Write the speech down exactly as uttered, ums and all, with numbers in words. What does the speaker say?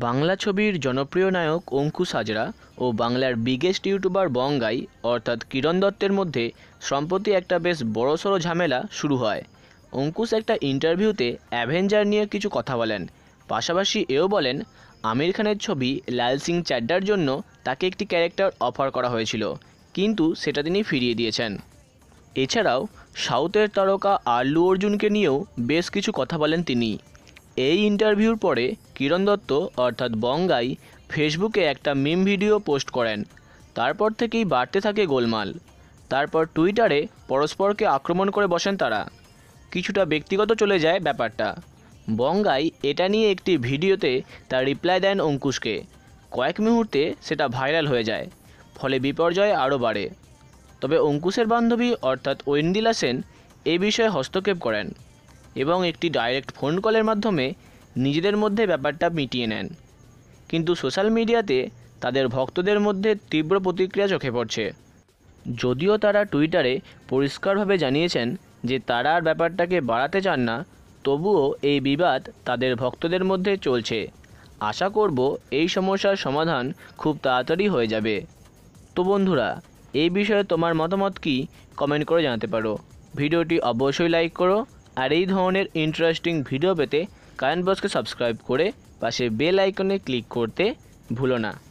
বাংলা ছবির জনপ্রিয় নায়ক অঙ্কুশ হাজরা ও বাংলার বিগেস্ট ইউটিউবার বঙ্গাই অর্থাৎ কিরণ দত্তের মধ্যে সম্প্রতি একটা বেশ বড়সড় ঝামেলা শুরু হয়। অঙ্কুশ একটা ইন্টারভিউতে অ্যাভেঞ্জার নিয়ে কিছু কথা বলেন, পাশাপাশি এও বলেন আমির খানের ছবি লাল সিং চাড্ডার জন্য তাকে একটি ক্যারেক্টার অফার করা হয়েছিল, কিন্তু সেটা তিনি ফিরিয়ে দিয়েছেন। এছাড়াও সাউথের তারকা আল্লু অর্জুনকে নিয়েও বেশ কিছু কথা বলেন তিনি। এই ইন্টারভিউর পরে কিরণ দত্ত অর্থাৎ বঙ্গাই ফেসবুকে একটা মিম ভিডিও পোস্ট করেন। তারপর থেকেই বাড়তে থাকে গোলমাল। তারপর টুইটারে পরস্পরকে আক্রমণ করে বসেন তারা। কিছুটা ব্যক্তিগত চলে যায় ব্যাপারটা। বঙ্গাই এটা নিয়ে একটি ভিডিওতে তার রিপ্লাই দেন অঙ্কুশকে। কয়েক মুহূর্তে সেটা ভাইরাল হয়ে যায়, ফলে বিপর্যয় আরও বাড়ে। তবে অঙ্কুশের বান্ধবী অর্থাৎ ঐন্দিলা সেন এই বিষয়ে হস্তক্ষেপ করেন এবং একটি ডাইরেক্ট ফোন কলের মাধ্যমে নিজেদের মধ্যে ব্যাপারটা মিটিয়ে নেন। কিন্তু সোশ্যাল মিডিয়াতে তাদের ভক্তদের মধ্যে তীব্র প্রতিক্রিয়া চোখে পড়ছে। যদিও তারা টুইটারে পরিষ্কারভাবে জানিয়েছেন যে তারা আর ব্যাপারটাকে বাড়াতে চান না, তবুও এই বিবাদ তাদের ভক্তদের মধ্যে চলছে। আশা করব এই সমস্যার সমাধান খুব তাড়াতাড়ি হয়ে যাবে। তো বন্ধুরা, এই বিষয়ে তোমার মতামত কি কমেন্ট করে জানাতে পারো। ভিডিওটি অবশ্যই লাইক করো, আর এই ধরনের ইন্টারেস্টিং ভিডিও পেতে কারেন্ট বক্সকে সাবস্ক্রাইব করে পাশে বেল আইকনে ক্লিক করতে ভুলো না।